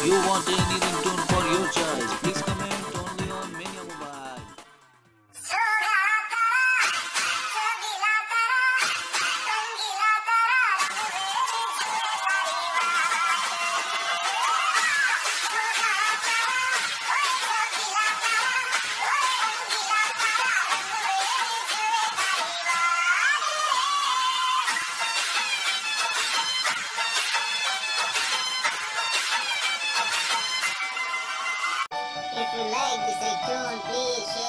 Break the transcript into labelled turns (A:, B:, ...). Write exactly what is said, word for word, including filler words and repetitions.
A: You want any ringtone for your choice? Please comment only on Mania Mobile.
B: If you like this ringtone, please share.